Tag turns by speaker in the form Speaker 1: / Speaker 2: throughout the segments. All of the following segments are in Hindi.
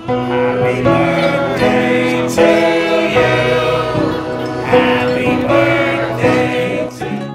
Speaker 1: Happy birthday to you. Happy birthday to you.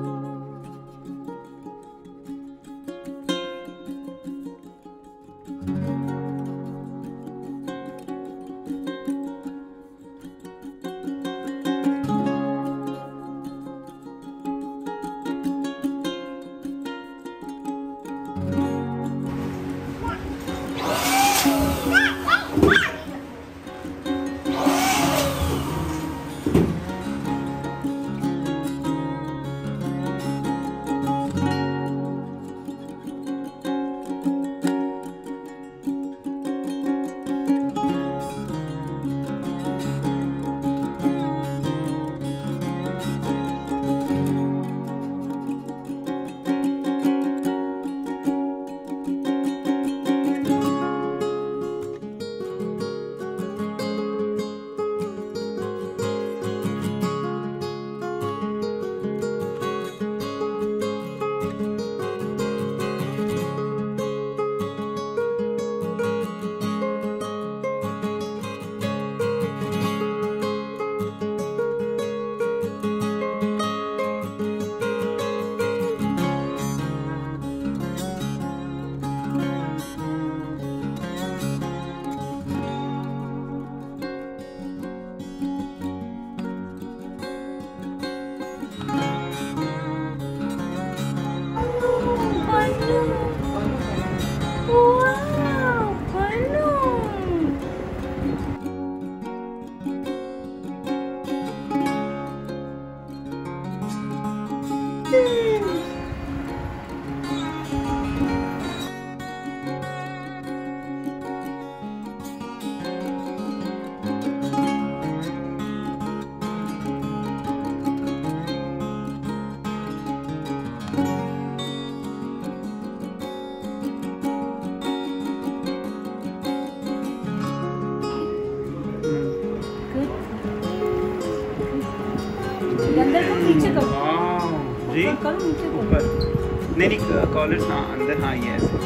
Speaker 2: अंदर को नीचे करो
Speaker 1: जी
Speaker 2: करो नीचे
Speaker 1: ऊपर नहीं कॉलर हाँ अंदर हाँ ये ऐसे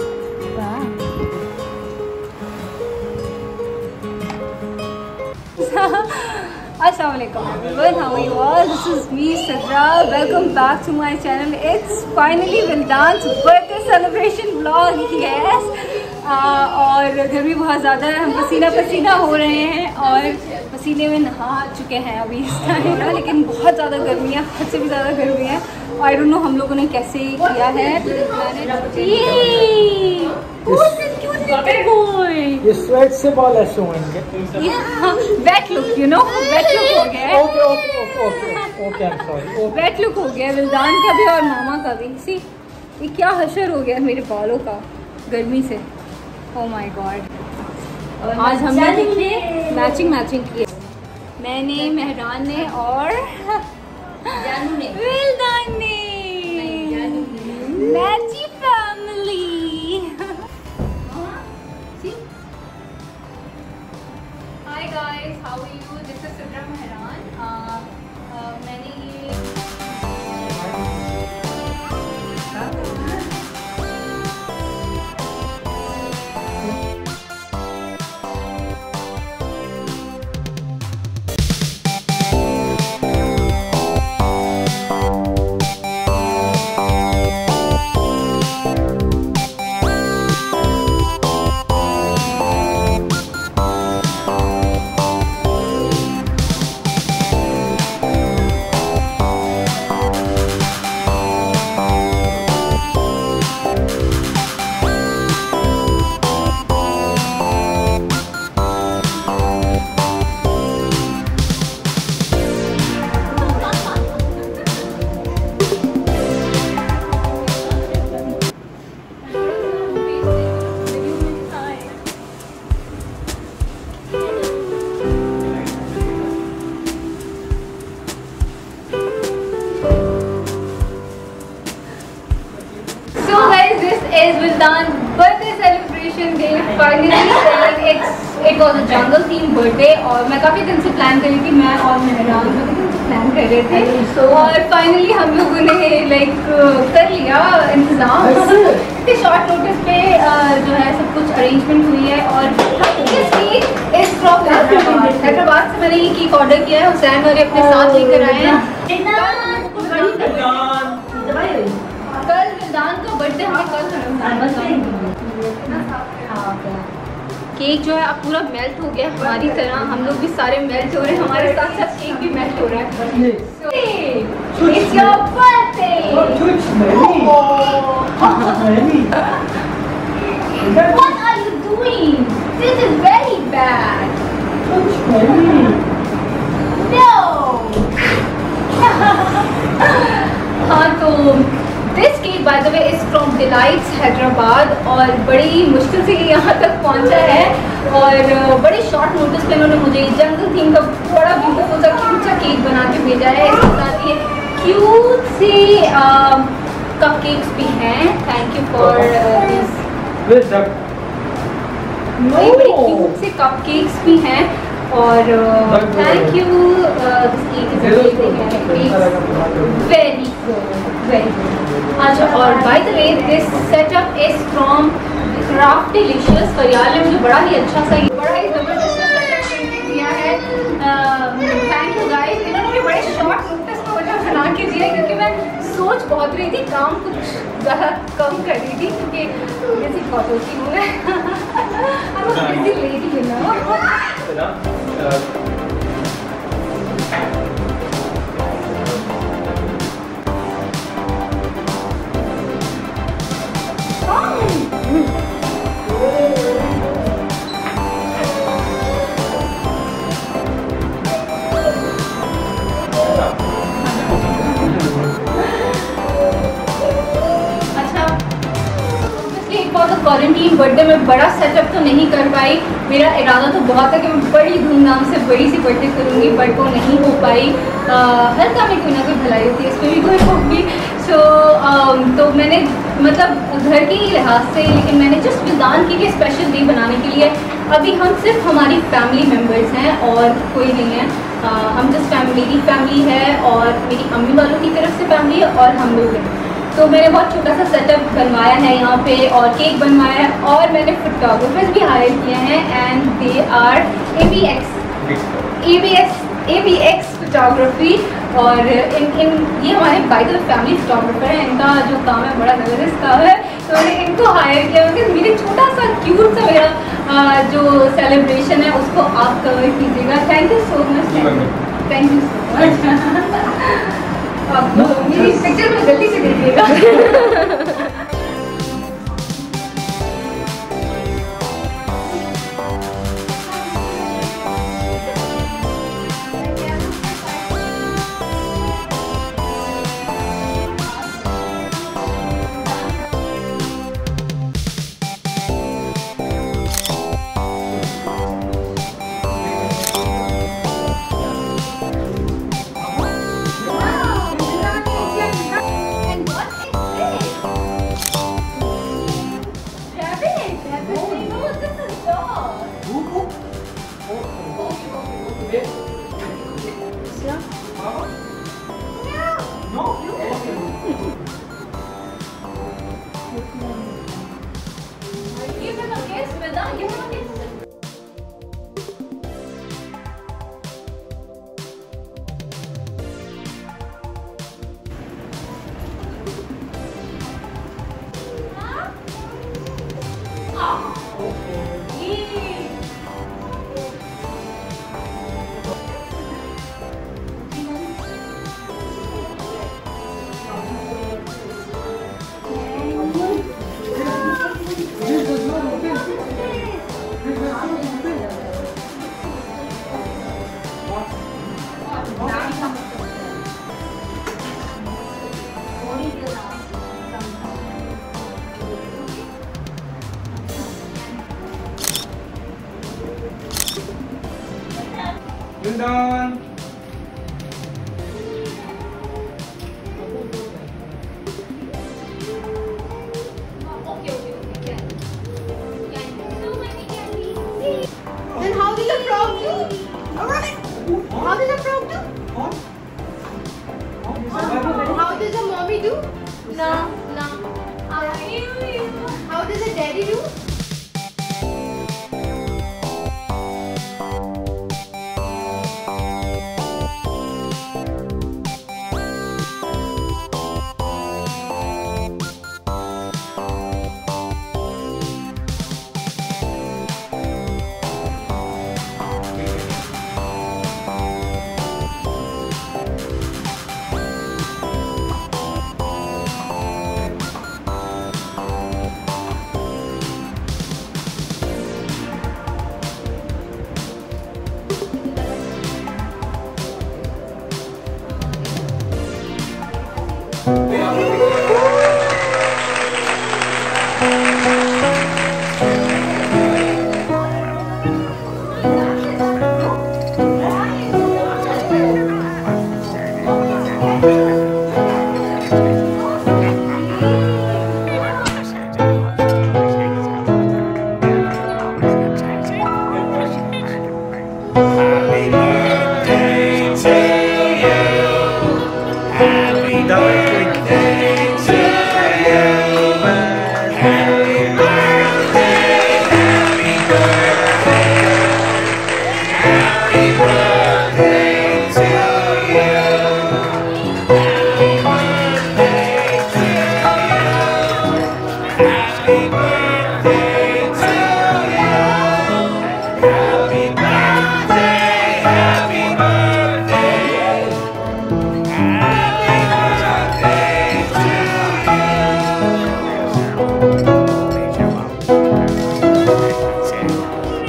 Speaker 2: Assalamualaikum everyone, how are you all? This is me Sadra. Welcome back to my channel. It's finally Wildan's birthday celebration vlog. Yes. और गर्मी बहुत ज़्यादा है, हम पसीना पसीना हो रहे हैं और पसीने में नहा चुके हैं अभी इस टाइम ना, लेकिन बहुत ज़्यादा गर्मी है, हद से भी ज़्यादा गर्मी है। आई डोंट नो हम लोगों ने कैसे किया है।
Speaker 3: ये स्वेट से बाल ऐसे होंगे।
Speaker 2: Wet look, you know, wet look हो गया।
Speaker 3: Okay sorry.
Speaker 2: वेट लुक हो गया विल्दान का भी और मामा का भी। सी ये क्या हशर हो गया मेरे बालों का गर्मी से। Oh my god. आज हमने देखिए मैचिंग की, मैंने, मेहरान ने और जानू ने, विल्दान ने, मैची family. Hi guys, how are you? This is Sidra Mehran. मैंने ये is Wildan's birthday celebration day. Finally, it was a jungle themed birthday और मैं काफ़ी दिन से प्लान कर रही थी, मैं और मेहरान काफ़ी दिन से प्लान कर रहे थे और फाइनली हम लोगों ने लाइक कर लिया इंतज़ाम। इतने शॉर्ट नोटिस पे जो है सब कुछ अरेंजमेंट हुई है और हैदराबाद से मैंने ये केक ऑर्डर किया है, हुसैन और अपने साथ लेकर आए हैं। कल विल्दान का बर्थडे, हमें कल केक जो है अब पूरा मेल्ट हो गया हमारी तरह, हम लोग भी सारे मेल्ट हो रहे हैं, हमारे साथ साथ केक भी मेल्ट हो रहा है। It's your birthday! What are you doing? This is very bad. No. हाँ तो this cake by the way is from Delights Hyderabad और बड़ी मुश्किल से ये यहाँ तक पहुँचा है और बड़े शॉर्ट नोटिस पे इन्होंने मुझे जंगल थीम का बड़ा ब्यूटीफुल सा क्यूट सा केक बना के भेजा है। इसके साथ ये क्यूट से कपकेक्स भी हैं। Thank you for this. बड़ी बड़ी क्यूट से कपकेक्स भी हैं और thank you. Very good, very good. अच्छा, और by the way this setup is from craft delicious Faryal ने मुझे बड़ा ही अच्छा सा, बड़ा ही जबरदस्त सेटअप दिया है। Thank you guys. इन्होंने मुझे बड़े शॉर्ट नोटिस में मुझे बना के दिया क्योंकि मैं सोच बहुत रही थी, काम कुछ ज़्यादा कम कर रही थी क्योंकि जैसे बहुत होती हूँ मैं। Lady you know. Quarantine birthday में बड़ा सेटअप तो नहीं कर पाई। मेरा इरादा तो बहुत था कि मैं बड़ी धूमधाम से बड़ी सी बर्थडे करूँगी, बट वो नहीं हो पाई। हर काम में कोई ना कोई भलाई होती है, इसमें भी कोई होगी। तो मैंने मतलब घर के ही लिहाज से, लेकिन मैंने जस्ट विल्दान के लिए स्पेशल डे बनाने के लिए, अभी हम सिर्फ हमारी फैमिली मेम्बर्स हैं और कोई नहीं है। हम जस्ट मेरी फैमिली है और मेरी अम्मी वालों की तरफ से फैमिली है और हम लोग हैं। तो मैंने बहुत छोटा सा सेटअप बनवाया है यहाँ पे और केक बनवाया है और मैंने फोटोग्राफर्स भी हायर किए हैं and they are ABX photography. और इन ये हमारे by the way family photographer हैं। इनका जो काम है बड़ा ज़बरदस्त काम है, तो मैंने इनको हायर किया क्योंकि मेरे छोटा सा क्यूट सा मेरा जो सेलिब्रेशन है उसको आप कवर कीजिएगा। Thank you so much. Thank you so much. मेरी पिक्चर में जल्दी से देखिएगा।
Speaker 1: Done.
Speaker 2: Then how did the frog do? How did the frog do? How does the mommy do? No. How does the daddy do?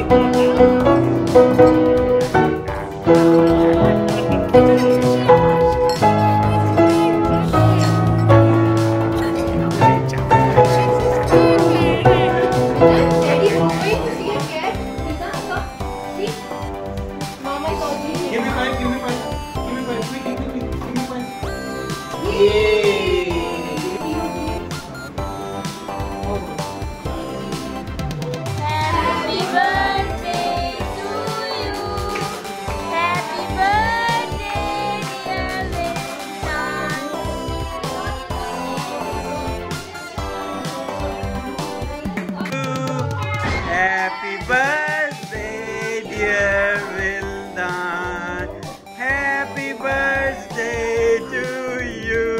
Speaker 1: Happy birthday, dear Vildan. Happy birthday to you.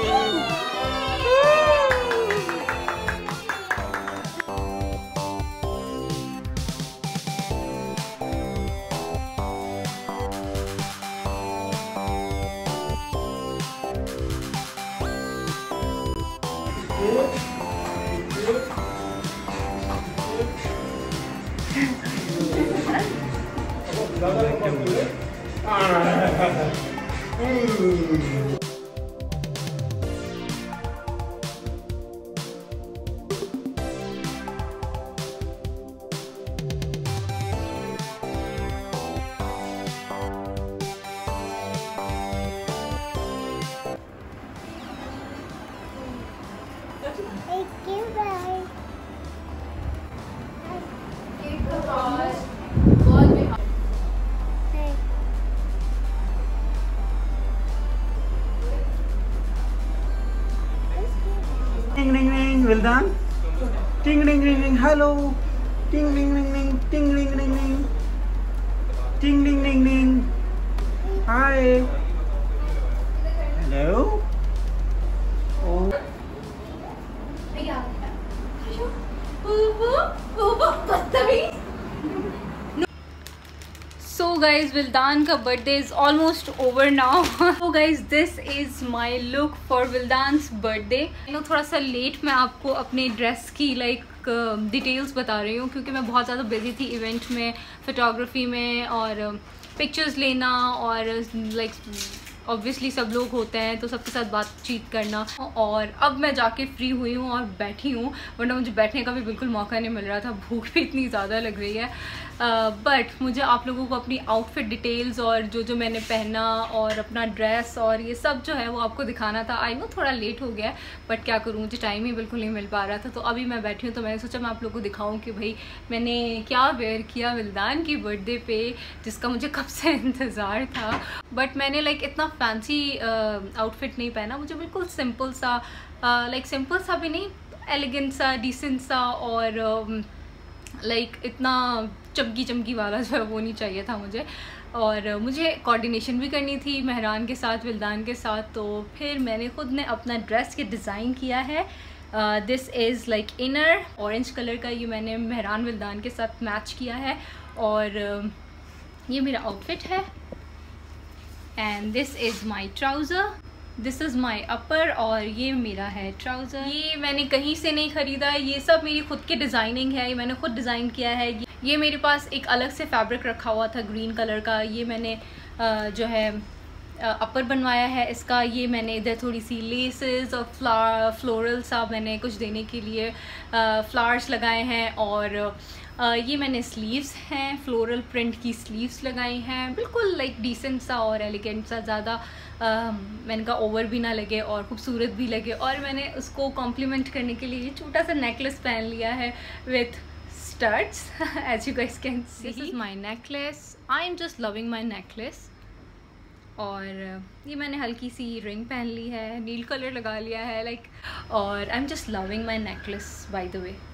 Speaker 1: Ding ding ding, well done. Ding ding ding ding, hello. Ding ding ding ding, ding ding ding ding. Ding ding ding ding. Hi. Hello. Oh.
Speaker 2: So guys, Vildan का birthday is almost over now. So guys, this is my look for Vildan's birthday. थोड़ा सा लेट मैं आपको अपने ड्रेस की डिटेल्स बता रही हूँ क्योंकि मैं बहुत ज़्यादा बिजी थी इवेंट में, फोटोग्राफी में और पिक्चर्स लेना और ऑब्वियसली सब लोग होते हैं तो सबके साथ बातचीत करना। और अब मैं जाके फ्री हुई हूँ और बैठी हूँ, वरना मुझे बैठने का भी बिल्कुल मौका नहीं मिल रहा था, भूख भी इतनी ज़्यादा लग रही है। बट मुझे आप लोगों को अपनी आउटफिट डिटेल्स और जो मैंने पहना और अपना ड्रेस और ये सब जो है वो आपको दिखाना था। आई नो थोड़ा लेट हो गया बट क्या करूँ, मुझे टाइम ही बिल्कुल नहीं मिल पा रहा था। तो अभी मैं बैठी हूँ तो मैंने सोचा मैं आप लोगों को दिखाऊँ कि भाई मैंने क्या वेयर किया विल्दान की बर्थडे पे, जिसका मुझे कब से इंतज़ार था। बट मैंने इतना फैंसी आउटफिट नहीं पहना, मुझे बिल्कुल सिंपल सा सिंपल सा भी नहीं, एलिगेंट सा, डिसेंट सा और इतना चमकी वाला जो है वो नहीं चाहिए था मुझे। और मुझे कोऑर्डिनेशन भी करनी थी मेहरान के साथ, विल्दान के साथ, तो फिर मैंने खुद ने अपना ड्रेस के डिज़ाइन किया है। This is inner orange colour का, ये मैंने मेहरान विल्दान के साथ मैच किया है और ये मेरा आउटफिट है। And this is my trouser, this is my upper और ये मेरा है ट्राउज़र। ये मैंने कहीं से नहीं ख़रीदा है, ये सब मेरी खुद की डिज़ाइनिंग है, ये मैंने खुद डिज़ाइन किया है। ये मेरे पास एक अलग से फैब्रिक रखा हुआ था ग्रीन कलर का, ये मैंने जो है अपर बनवाया है इसका। ये मैंने इधर थोड़ी सी लेसेस और फ्लोरल सा मैंने कुछ देने के लिए फ्लावर्स लगाए हैं और ये मैंने स्लीव्स हैं, फ्लोरल प्रिंट की स्लीव्स लगाई हैं, बिल्कुल डिसेंट सा और एलिगेंट सा, ज़्यादा मैंने कहा ओवर भी ना लगे और खूबसूरत भी लगे। और मैंने उसको कॉम्प्लीमेंट करने के लिए ये छोटा सा नेकलेस पहन लिया है with studs as you guys can see. This is my necklace. I am just loving my necklace. और ये मैंने हल्की सी रिंग पहन ली है, नील कलर लगा लिया है और I am just loving my necklace by the way.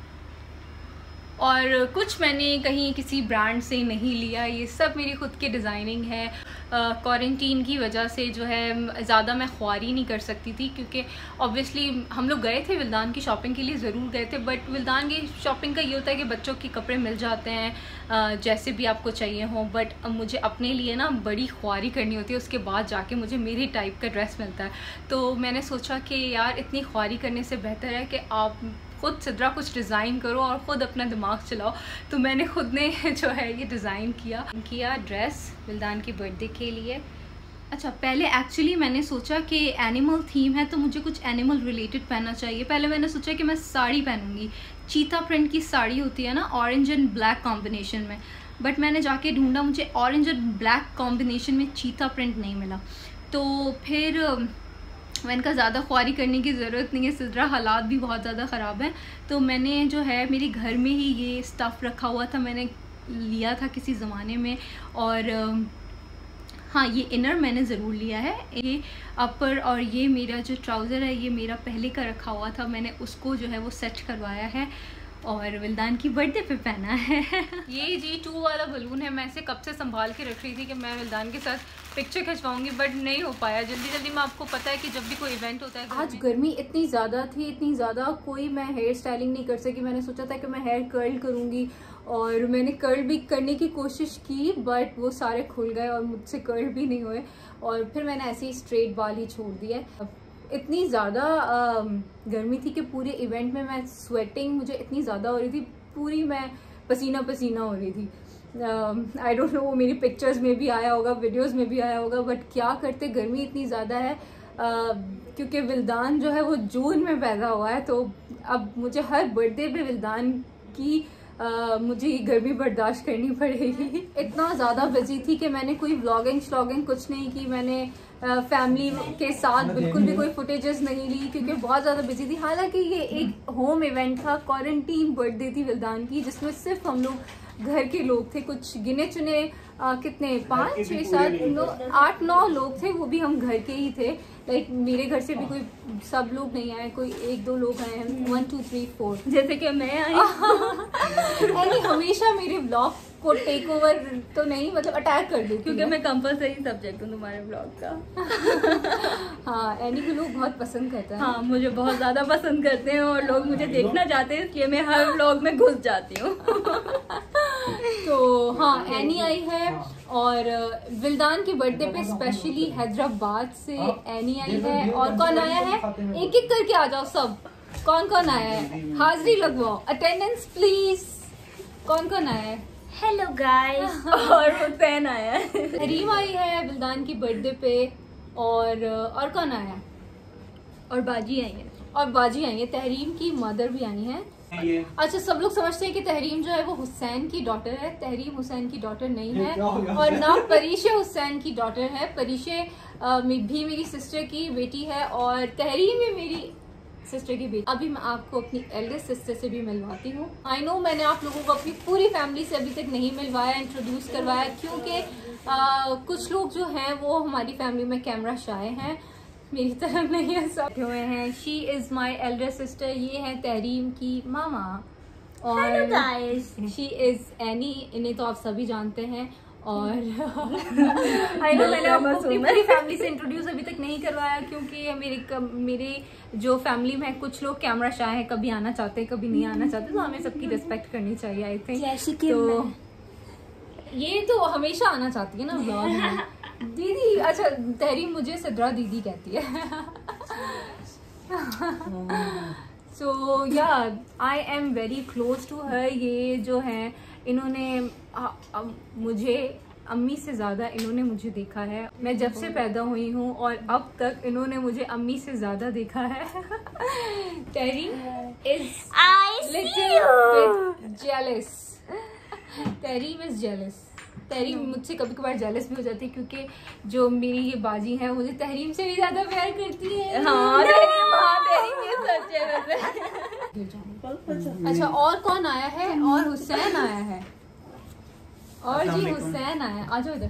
Speaker 2: और कुछ मैंने कहीं किसी ब्रांड से नहीं लिया, ये सब मेरी खुद की डिज़ाइनिंग है। क्वारंटीन की वजह से जो है ज़्यादा मैं ख्वारी नहीं कर सकती थी क्योंकि ऑब्वियसली हम लोग गए थे विल्दान की शॉपिंग के लिए, ज़रूर गए थे, बट विल्दान की शॉपिंग का ये होता है कि बच्चों के कपड़े मिल जाते हैं जैसे भी आपको चाहिए हों, बट मुझे अपने लिए ना बड़ी ख्वारी करनी होती है, उसके बाद जाके मुझे मेरी टाइप का ड्रेस मिलता है। तो मैंने सोचा कि यार इतनी ख्वारी करने से बेहतर है कि आप खुद सिद्रा कुछ डिज़ाइन करो और ख़ुद अपना दिमाग चलाओ। तो मैंने खुद ने जो है ये डिज़ाइन किया ड्रेस विल्दान की बर्थडे के लिए। अच्छा, पहले एक्चुअली मैंने सोचा कि एनिमल थीम है तो मुझे कुछ एनिमल रिलेटेड पहनना चाहिए। पहले मैंने सोचा कि मैं साड़ी पहनूंगी, चीता प्रिंट की साड़ी होती है ना, ऑरेंज एंड ब्लैक कॉम्बिनेशन में। बट मैंने जाके ढूंढा, मुझे ऑरेंज एंड ब्लैक कॉम्बिनेशन में चीता प्रिंट नहीं मिला। तो फिर मैंने कहा ज़्यादा ख्वारी करने की ज़रूरत नहीं है, सिद्रा हालात भी बहुत ज़्यादा ख़राब हैं। तो मैंने जो है मेरे घर में ही ये स्टफ़ रखा हुआ था, मैंने लिया था किसी ज़माने में। और हाँ, ये इनर मैंने ज़रूर लिया है, ये अपर, और ये मेरा जो ट्राउज़र है ये मेरा पहले का रखा हुआ था, मैंने उसको जो है वो सेट करवाया है और विल्दान की बर्थडे पे पहना है। ये G2 वाला बलून है, मैं इसे कब से संभाल के रख रही थी कि मैं विल्दान के साथ पिक्चर खिंचवाऊंगी, बट नहीं हो पाया जल्दी में। आपको पता है कि जब भी कोई इवेंट होता है, आज गर्मी इतनी ज़्यादा थी, इतनी ज़्यादा, कोई मैं हेयर स्टाइलिंग नहीं कर सकी। मैंने सोचा था कि मैं हेयर कर्ल करूँगी और मैंने कर्ल भी करने की कोशिश की, बट वो सारे खुल गए और मुझसे कर्ल भी नहीं हुए, और फिर मैंने ऐसे ही स्ट्रेट बाल ही छोड़ दिया। इतनी ज़्यादा गर्मी थी कि पूरे इवेंट में मैं स्वेटिंग मुझे इतनी ज़्यादा हो रही थी, पूरी मैं पसीना पसीना हो रही थी। आई डोंट नो, वो मेरी पिक्चर्स में भी आया होगा, वीडियोस में भी आया होगा, बट क्या करते, गर्मी इतनी ज़्यादा है। क्योंकि विल्दान जो है वो जून में पैदा हुआ है, तो अब मुझे हर बर्थडे पे विल्दान की मुझे ये गर्मी बर्दाश्त करनी पड़ेगी। इतना ज़्यादा बिजी थी कि मैंने कोई व्लॉगिंग श्लॉगिंग कुछ नहीं की। मैंने फैमिली के साथ बिल्कुल भी कोई फुटेजेस नहीं ली क्योंकि बहुत ज़्यादा बिजी थी। हालांकि ये एक होम इवेंट था, क्वारंटीन बर्थडे थी विल्दान की, जिसमें सिर्फ हम लोग घर के लोग थे, कुछ गिने चुने कितने 5 6 7 8 9 लोग थे, वो भी हम घर के ही थे। लाइक मेरे घर से भी कोई सब लोग नहीं आए, कोई 1-2 लोग आए हैं, 1 2 3 4, जैसे कि मैं आई। हमेशा मेरे ब्लॉग को टेक ओवर तो नहीं, मतलब अटैक कर देती, क्योंकि मैं कंपलसरी सब्जेक्ट हूँ तुम्हारे ब्लॉग का। हाँ, एनी को लोग बहुत पसंद करते हैं। हाँ, मुझे बहुत ज़्यादा पसंद करते हैं और लोग मुझे देखना चाहते हैं, इसलिए मैं हर ब्लॉग में घुस जाती हूँ। तो हाँ, एनी आई है और विल्दान के बर्थडे पे स्पेशली हैदराबाद से एनी आई है। और कौन आया है, एक एक करके आ जाओ सब, कौन कौन आया है, हाजिरी लगवाओ, अटेंडेंस प्लीज। कौन कौन आया है?
Speaker 4: Hello guys.
Speaker 2: और हुसैन आया है, तहरीम आई है विल्दान की बर्थडे पे, और कौन आया, और बाजी आई है, और बाजी आई है, तहरीम की मदर भी आई है। अच्छा, सब लोग समझते हैं कि तहरीम जो है वो हुसैन की डॉटर है, तहरीम हुसैन की डॉटर नहीं है, और ना परीशे हुसैन की डॉटर है। परीशे भी मेरी सिस्टर की बेटी है और तहरीम भी मेरी सिस्टर की बेटी। अभी मैं आपको अपनी एल्डेस्ट सिस्टर से भी मिलवाती हूँ। आई नो मैंने आप लोगों को अपनी पूरी फैमिली से अभी तक नहीं मिलवाया, इंट्रोड्यूस करवाया, क्योंकि कुछ लोग जो हैं वो हमारी फैमिली में कैमरा शाय हैं, मेरी तरफ नहीं है, सब हुए हैं। She is my elder sister, ये है तहरीम की मामा, और शी इज़ एनी, इन्हें तो आप सभी जानते हैं। और आई नो मैंने आपको अपनी पूरी फैमिली से इंट्रोड्यूस अभी तक नहीं करवाया, क्योंकि मेरे जो फैमिली में कुछ लोग कैमरा शाय हैं, कभी आना चाहते हैं कभी नहीं आना चाहते, तो हमें सबकी रिस्पेक्ट करनी चाहिए। आई थिंक तो ये तो हमेशा आना चाहती है ना ब्लॉग में। दीदी, अच्छा तहरीम मुझे सिद्रा दीदी कहती है। So yeah I am very close to her. ये जो है इन्होंने मुझे अम्मी से ज़्यादा इन्होंने मुझे देखा है, मैं जब से पैदा हुई हूँ और अब तक इन्होंने मुझे अम्मी से ज़्यादा देखा है। Tehreem is little jealous, Tehreem is jealous. Tehreem मुझसे कभी कभार जेलस भी हो जाती है, क्योंकि जो मेरी ये बाजी है मुझे तहरीम से भी ज़्यादा प्यार करती है। हाँ तहरीम ये सच है वैसे। अच्छा, और कौन आया है? और हुसैन आया है, और जी हुसैन आया, आ जाओ इधर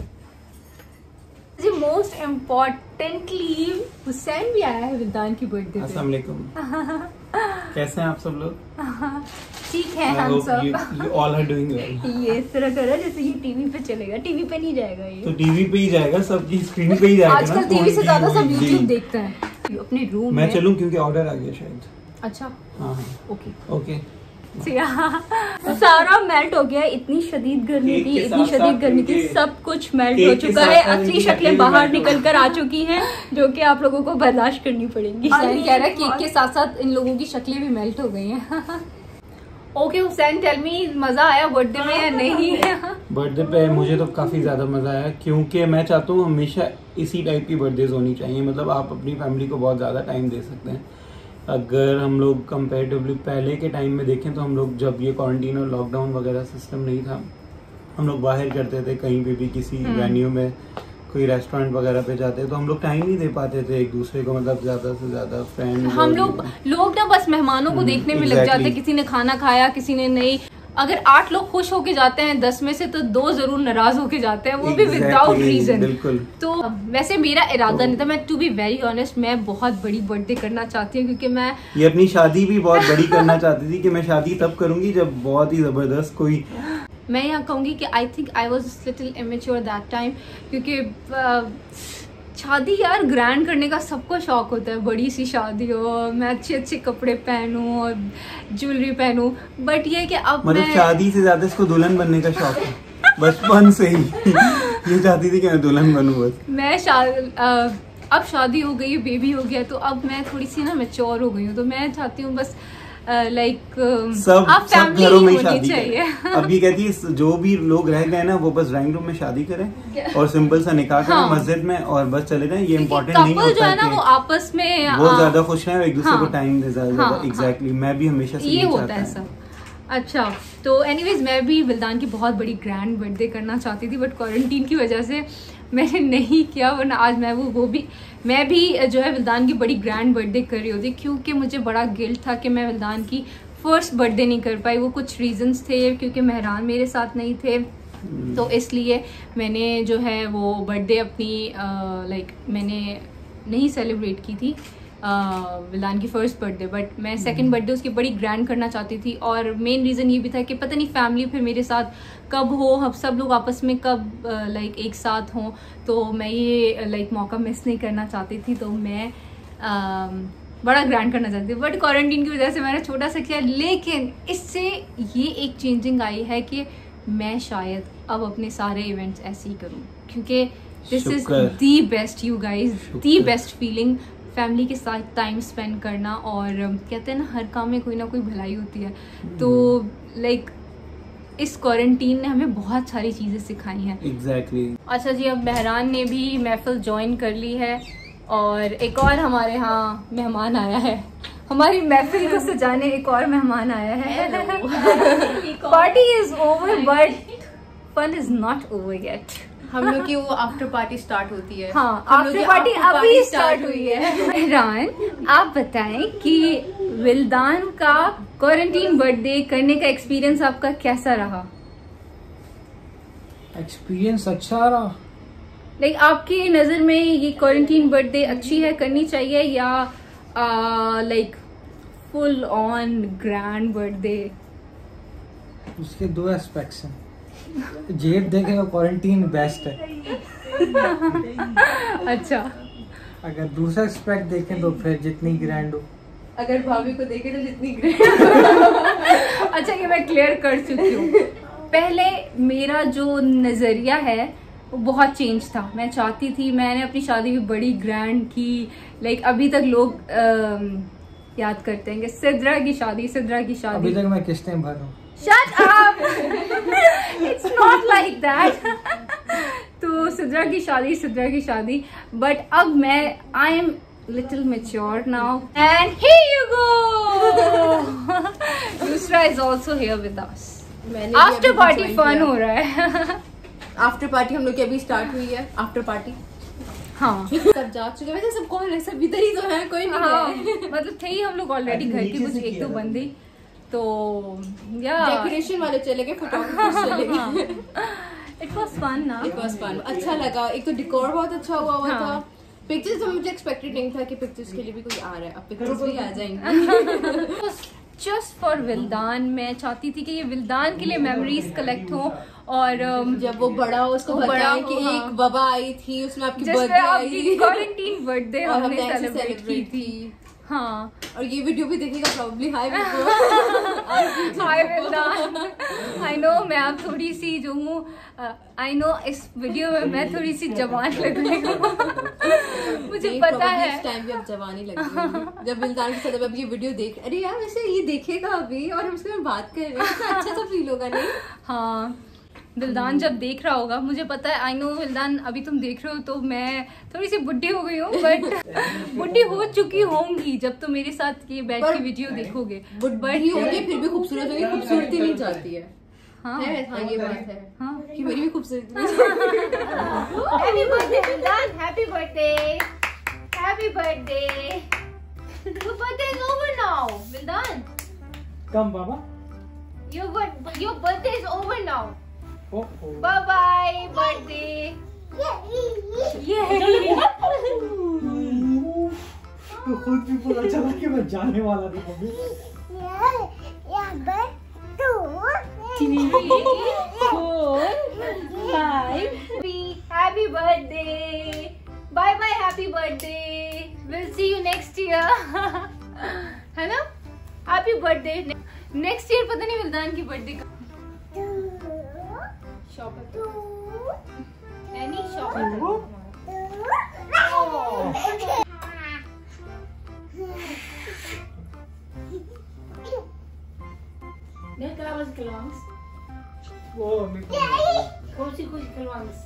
Speaker 2: जी। मोस्ट इम्पोर्टेंटली हुसैन भी आया है विल्दान की बर्थडे पे।
Speaker 1: अस्सलाम वालेकुम। कैसे हैं आप सब लोग?
Speaker 2: ठीक है हम सब।
Speaker 1: You all are doing well।
Speaker 2: ये इस तरह करो जैसे ये टीवी पे चलेगा, टीवी पे नहीं जाएगा ये,
Speaker 1: तो टीवी पे ही जाएगा, सबकी स्क्रीन पे ही जाएगा।
Speaker 2: आजकल टीवी से ज्यादा सब यूट्यूब देखते हैं। अपने रूम
Speaker 1: मैं चलूं क्योंकि ऑर्डर आ गया शायद।
Speaker 2: अच्छा
Speaker 1: हाँ,
Speaker 2: ओके
Speaker 1: ओके।
Speaker 2: सारा मेल्ट हो गया, इतनी शदीद गर्मी थी, इतनी शदीद गर्मी थी, सब कुछ मेल्ट हो चुका है। असली शक्लें बाहर निकल कर आ चुकी हैं, जो कि आप लोगों को बर्दाश्त करनी पड़ेंगी। हुसैन कह रहा है केक के साथ साथ इन लोगों की शक्लें भी मेल्ट हो गई हैं। ओके हुसैन, टेल मी, मजा आया बर्थडे में या नहीं?
Speaker 1: बर्थडे पे मुझे तो काफ़ी ज़्यादा मज़ा आया, क्योंकि मैं चाहता हूँ हमेशा इसी टाइप की बर्थडेज होनी चाहिए। मतलब आप अपनी फैमिली को बहुत ज़्यादा टाइम दे सकते हैं। अगर हम लोग कंपेरेटिवली पहले के टाइम में देखें तो हम लोग जब ये क्वारंटीन और लॉकडाउन वगैरह सिस्टम नहीं था, हम लोग बाहर करते थे, कहीं पे भी किसी वेन्यू में कोई रेस्टोरेंट वगैरह पे जाते तो हम लोग टाइम नहीं दे पाते थे एक दूसरे को, मतलब ज़्यादा से ज़्यादा फ्रेंड
Speaker 2: हम लोग ना बस मेहमानों को देखने में लग जाते, किसी ने खाना खाया किसी ने नहीं। अगर 8 लोग खुश होके जाते हैं 10 में से तो 2 जरूर नाराज होके जाते हैं, वो भी विदाउट रीजन।
Speaker 1: बिल्कुल।
Speaker 2: तो वैसे मेरा इरादा नहीं था, मैं टू बी वेरी ऑनेस्ट मैं बहुत बड़ी बर्थडे करना चाहती हूँ, क्योंकि मैं
Speaker 1: ये अपनी शादी भी बहुत बड़ी करना चाहती थी कि मैं शादी तब करूंगी जब बहुत ही जबरदस्त कोई,
Speaker 2: मैं यहाँ कहूँगी कि I think I was little immature that time, क्योंकि शादी यार ग्रैंड करने का सबको शौक होता है, बड़ी सी शादी हो, मैं अच्छे अच्छे कपड़े पहनूं और ज्वेलरी पहनूं, बट ये कि अब
Speaker 1: मतलब शादी से ज्यादा इसको दुल्हन बनने का शौक है बचपन से ही। ये चाहती थी कि मैं दुल्हन बनूं बस। मैं
Speaker 2: अब शादी हो गई, बेबी हो गया, तो अब मैं थोड़ी सी ना मैच्योर हो गई हूँ, तो मैं चाहती हूँ बस
Speaker 1: सब घरों में शादी चाहिए। अब ये कहती है जो भी लोग रह गए ना वो बस ड्राइंग रूम में शादी करें और सिंपल सा निकाह करें मस्जिद में और बस चले जाएं। ये इम्पोर्टेंट नहीं होता
Speaker 2: जो है ना वो आपस में
Speaker 1: वो ज्यादा खुश हैं और एक दूसरे को टाइम दे ज्यादा। एग्जैक्टली, मैं भी हमेशा से
Speaker 2: ये होता है सब। अच्छा, तो एनीवेज मैं भी विल्दान की बहुत बड़ी ग्रैंड बर्थडे करना चाहती थी, बट क्वारंटीन की वजह से मैंने नहीं किया, वरना आज मैं मैं भी जो है विल्दान की बड़ी ग्रैंड बर्थडे कर रही होती, क्योंकि मुझे बड़ा गिल्ट था कि मैं विल्दान की फर्स्ट बर्थडे नहीं कर पाई। वो कुछ रीजंस थे, क्योंकि मेहरान मेरे साथ नहीं थे, तो इसलिए मैंने जो है वो बर्थडे अपनी मैंने नहीं सेलिब्रेट की थी विल्दान की फर्स्ट बर्थडे, बट मैं सेकंड बर्थडे उसकी बड़ी ग्रैंड करना चाहती थी। और मेन रीज़न ये भी था कि पता नहीं फैमिली फिर मेरे साथ कब हो, हम सब लोग आपस में कब एक साथ हों, तो मैं ये मौका मिस नहीं करना चाहती थी, तो मैं बड़ा ग्रैंड करना चाहती थी। बट क्वारंटीन की वजह से मैंने छोटा सा किया, लेकिन इससे ये एक चेंजिंग आई है कि मैं शायद अब अपने सारे इवेंट्स ऐसे ही करूँ, क्योंकि this is the best you guys, the best feeling family के साथ टाइम स्पेंड करना। और कहते हैं ना हर काम में कोई ना कोई भलाई होती है, तो इस क्वारंटीन ने हमें बहुत सारी चीज़ें सिखाई हैं।
Speaker 1: एग्जैक्टली।
Speaker 2: अच्छा जी, अब मेहरान ने भी महफिल ज्वाइन कर ली है और एक और हमारे यहाँ मेहमान आया है, हमारी महफिल को सजाने एक और मेहमान आया है। Party is over but fun is not over yet.
Speaker 4: हम लोग की वो आफ्टर पार्टी स्टार्ट होती है।
Speaker 2: हाँ, आफ्टर पार्टी अभी स्टार्ट हुई है। मेहरान आप बताएं कि विल्दान का क्वारंटीन बर्थडे करने का एक्सपीरियंस आपका कैसा रहा?
Speaker 3: एक्सपीरियंस अच्छा रहा।
Speaker 2: आपकी नजर में ये क्वारंटीन बर्थडे अच्छी है, करनी चाहिए, या फुल ऑन ग्रैंड बर्थडे?
Speaker 3: उसके 2 एस्पेक्ट्स हैं। जेब देखे तो क्वारंटीन बेस्ट है।
Speaker 2: अच्छा,
Speaker 3: अगर दूसरा एस्पेक्ट देखें तो फिर जितनी ग्रैंड हो,
Speaker 4: अगर भाभी को देखे तो जितनी ग्रैंड।
Speaker 2: अच्छा, ये मैं क्लियर कर चुकी हूँ। पहले मेरा जो नजरिया है वो बहुत चेंज था। मैं चाहती थी, मैंने अपनी शादी भी बड़ी ग्रैंड की, अभी तक लोग याद करते हैं कि सिद्रा की शादी।
Speaker 3: अभी तक मैं किस्तें भर हूँ।
Speaker 2: Shut up! It's not like that. तो सिद्रा की शादी, बट अब मैं I am little mature now and here you go. Yusra is also here with us. After party fun हो रहा है।
Speaker 4: आफ्टर पार्टी हम लोग की अभी स्टार्ट हुई है। आफ्टर पार्टी
Speaker 2: हाँ
Speaker 4: सब जा चुके। वैसे सब कौन है? सब इधर ही तो है, कोई नहीं है।
Speaker 2: मतलब थे ही हम लोग ऑलरेडी घर के, कुछ 1-2 बंदे, तो या
Speaker 4: डेकोरेशन वाले चले गए, फोटोग्राफर्स चले गए।
Speaker 2: इट वाज फन ना,
Speaker 4: इट वाज फन, अच्छा लगा। एक तो डेकोर बहुत अच्छा हुआ था। पिक्चर्स तो मुझे एक्सपेक्टेड नहीं था कि पिक्चर्स के लिए भी कोई आ रहा है, अब पिक्चर्स भी आ जाएंगे।
Speaker 2: जस्ट फॉर विल्दान मैं चाहती थी कि ये विल्दान के लिए मेमोरीज कलेक्ट हो, और
Speaker 4: जब वो बड़ा हो उसको बताएं कि एक वबा आई थी, उसमें आपकी बर्थडे आई थी,
Speaker 2: क्वारंटीन बर्थडे हमने सेलिब्रेट की थी। हाँ,
Speaker 4: और ये वीडियो भी देखेगा probably. Hi
Speaker 2: hi विल्दान, I know मैं अब थोड़ी सी जो हूँ, आई नो इस वीडियो में मैं थोड़ी सी जवान लग रही हूँ। मुझे पता है
Speaker 4: इस टाइम भी अब जवानी लग रही है जब विल्दान के साथ अब ये वीडियो देख, अरे यार वैसे ये देखेगा अभी और हम उसके बारे में बात कर रहे हैं, कितना अच्छा सा फील होगा नहीं?
Speaker 2: हाँ, विल्दान जब देख रहा होगा, मुझे पता है, आई नो विल्दान अभी तुम देख रहे हो तो मैं थोड़ी सी बुढ़ी हो गई हूँ, बट बुढ़ी हो चुकी होंगी जब तुम मेरे साथ ये बैठ के वीडियो देखोगे।
Speaker 4: बुढ़ी होगी फिर भी खूबसूरत होगी, खूबसूरती नहीं जाती है।
Speaker 2: हाँ,
Speaker 4: हाँ ये बात है।
Speaker 2: हाँ,
Speaker 4: कि मेरी भी खूबसूरती
Speaker 2: happy birthday Vildan, happy birthday, happy birthday. Your birthday is over now, Vildan.
Speaker 3: Come बाबा।
Speaker 2: Your birthday is over now.
Speaker 3: Oh
Speaker 2: Bye bye birthday.
Speaker 3: तो खुद भी पता चला कि मैं जाने वाला था mummy.
Speaker 2: 3, 4, 5. Happy birthday. Bye bye happy birthday. We'll see you next year. है ना? Happy birthday. Next year पता नहीं विल्दान की बर्थडे का। Any shop. Né clavas clavas.
Speaker 3: Oh, me
Speaker 2: Cosi clavas.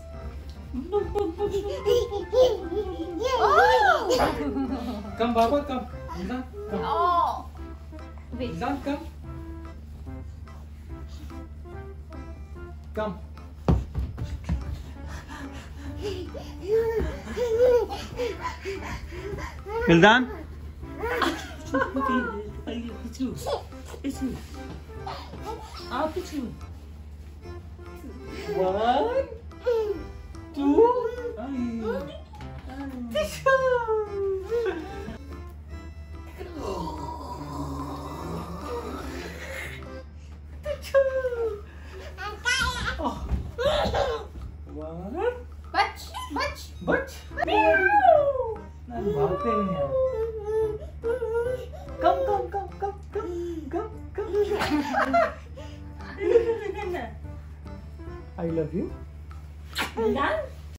Speaker 3: कम बाबा कम। विल्दान कम।
Speaker 2: Oh. Wait.
Speaker 3: विल्दान कम। कम।
Speaker 1: विल्दान
Speaker 3: One, two, one,
Speaker 2: Butch.
Speaker 3: भागते ही हैं। कम। I love you.
Speaker 2: Vildan.